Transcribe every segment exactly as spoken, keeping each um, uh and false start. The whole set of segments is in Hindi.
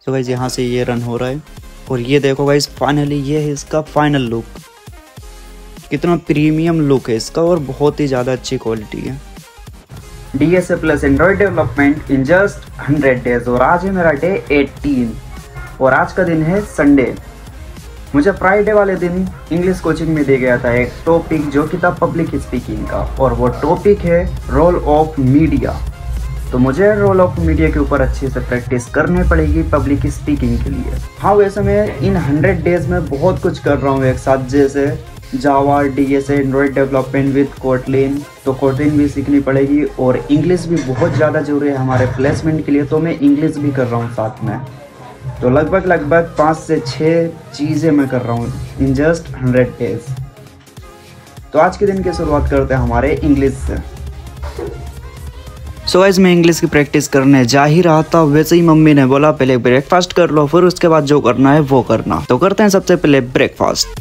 तो गाइस यहाँ से ये रन हो रहा है और ये देखो गाइस फाइनली ये है इसका फाइनल लुक। कितना प्रीमियम लुक है इसका और बहुत ही ज़्यादा अच्छी क्वालिटी है। D S A plus Android development in just hundred days और आज है मेरा डे एटीन और आज का दिन है संडे। मुझे फ्राइडे वाले दिन इंग्लिश कोचिंग में दे गया था एक टॉपिक जो कि था पब्लिक स्पीकिंग का और वो टॉपिक है रोल ऑफ मीडिया। तो मुझे रोल ऑफ मीडिया के ऊपर अच्छे से प्रैक्टिस करनी पड़ेगी पब्लिक स्पीकिंग के लिए। हाँ वैसे मैं इन हंड्रेड डेज में बहुत कुछ कर रहा हूँ एक साथ, जैसे Java, D S A, Android development with Kotlin, तो कोटलिन भी सीखनी पड़ेगी और इंग्लिश भी बहुत ज़्यादा जरूरी है हमारे प्लेसमेंट के लिए, तो मैं इंग्लिश भी कर रहा हूँ साथ में। तो लगभग लगभग पाँच से छः चीज़ें मैं कर रहा हूँ इन जस्ट हंड्रेड डेज। तो आज के दिन की शुरुआत करते हैं हमारे इंग्लिश से। सो गाइस मैं इंग्लिश की प्रैक्टिस करने जा ही रहा था, वैसे ही मम्मी ने बोला पहले ब्रेकफास्ट कर लो फिर उसके बाद जो करना है वो करना। तो करते हैं सबसे पहले ब्रेकफास्ट।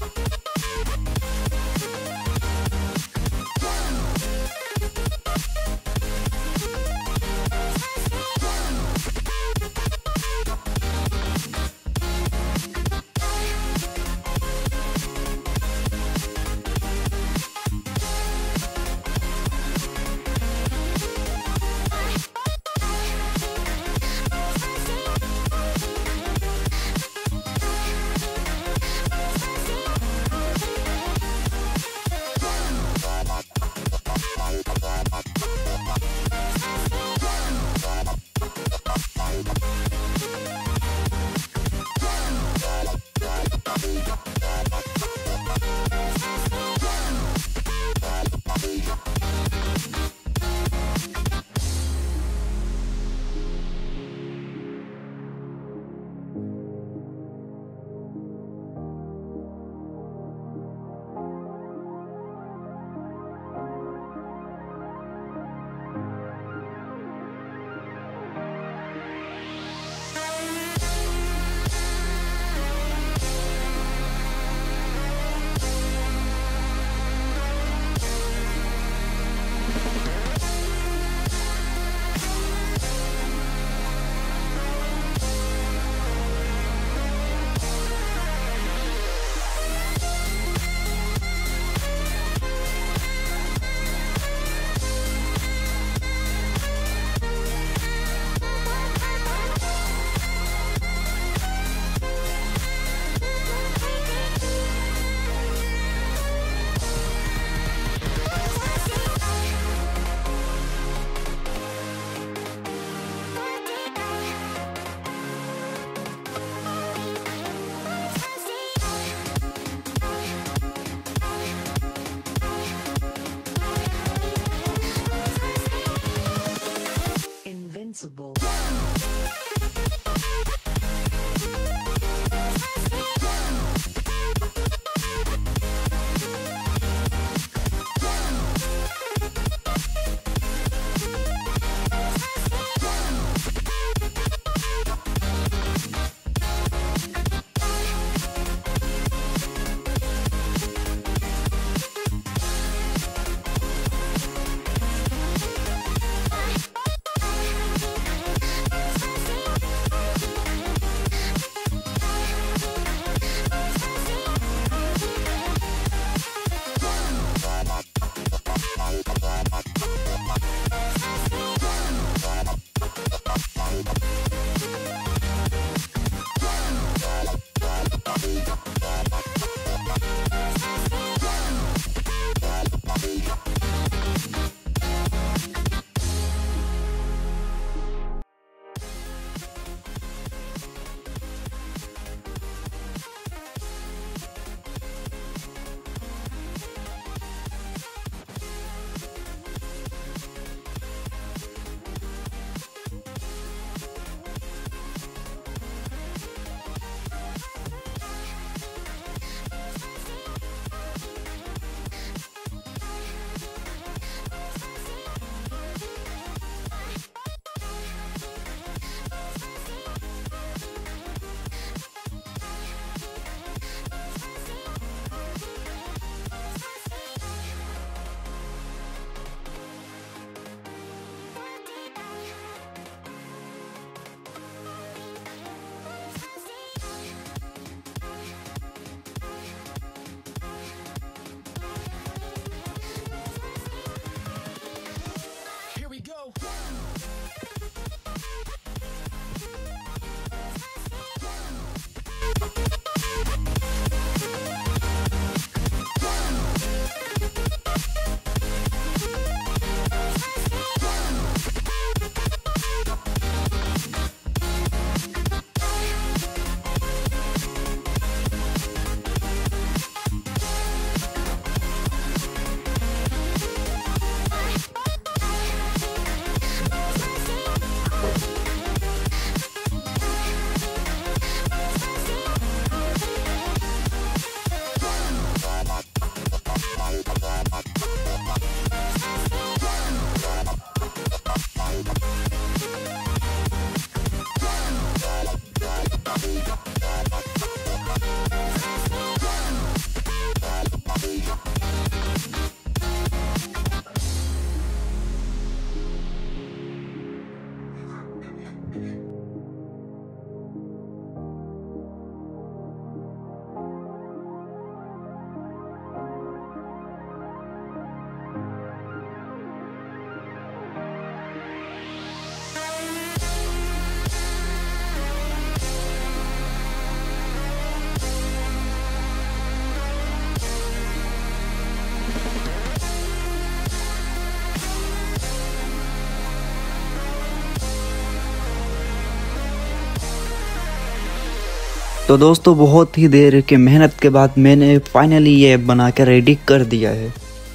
तो दोस्तों बहुत ही देर के मेहनत के बाद मैंने फाइनली ये ऐप बना के रेडी कर दिया है।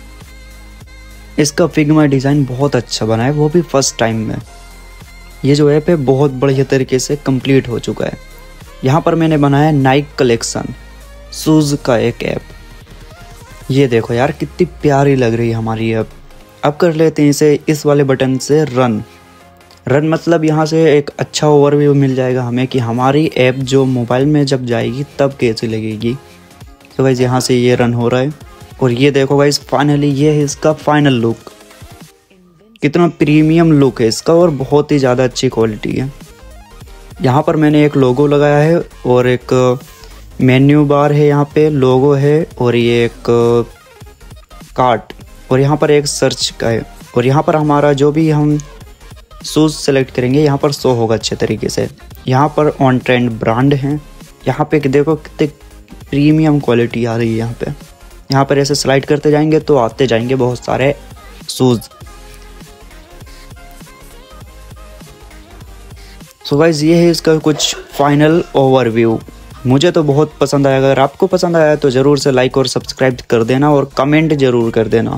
इसका फिग्मा डिज़ाइन बहुत अच्छा बना है, वो भी फर्स्ट टाइम में। ये जो ऐप है बहुत बढ़िया तरीके से कंप्लीट हो चुका है। यहाँ पर मैंने बनाया नाइक कलेक्शन शूज़ का एक ऐप। ये देखो यार कितनी प्यारी लग रही है हमारी ऐप। अब कर लेते हैं इसे इस वाले बटन से रन। रन मतलब यहाँ से एक अच्छा ओवरव्यू मिल जाएगा हमें कि हमारी ऐप जो मोबाइल में जब जाएगी तब कैसी लगेगी। तो गाइस यहाँ से ये रन हो रहा है और ये देखो गाइस फाइनली ये है इसका फाइनल लुक। कितना प्रीमियम लुक है इसका और बहुत ही ज़्यादा अच्छी क्वालिटी है। यहाँ पर मैंने एक लोगो लगाया है और एक मेन्यू बार है, यहाँ पे लोगो है और ये एक कार्ट और यहाँ पर एक सर्च का है और यहाँ पर हमारा जो भी हम शूज़ सेलेक्ट करेंगे यहाँ पर शो होगा अच्छे तरीके से। यहाँ पर ऑन ट्रेंड ब्रांड हैं। यहाँ पे देखो कितने प्रीमियम क्वालिटी आ रही है यहाँ पे। यहाँ पर ऐसे स्लाइड करते जाएंगे तो आते जाएंगे बहुत सारे शूज़। सो गाइस ये है इसका कुछ फाइनल ओवरव्यू। मुझे तो बहुत पसंद आया। अगर आपको पसंद आया तो ज़रूर से लाइक और सब्सक्राइब कर देना और कमेंट ज़रूर कर देना।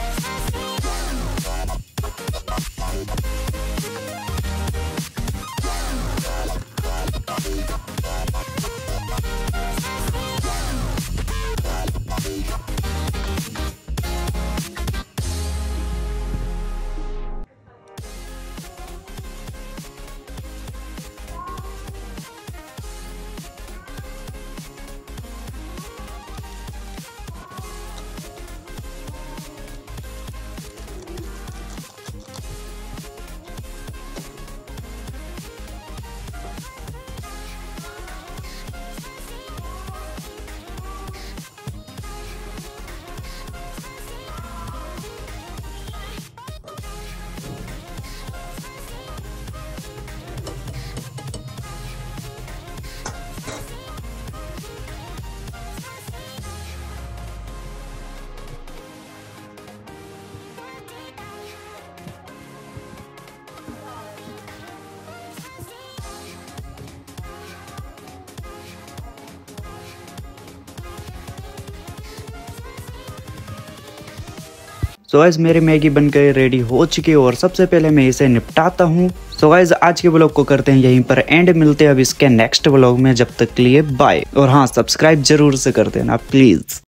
सो गाइस मेरी मैगी बनकर रेडी हो चुकी है और सबसे पहले मैं इसे निपटाता हूँ। सो गाइस आज के व्लॉग को करते हैं यहीं पर एंड। मिलते हैं अब इसके नेक्स्ट व्लॉग में। जब तक के लिए बाय। और हाँ सब्सक्राइब जरूर से कर देना प्लीज।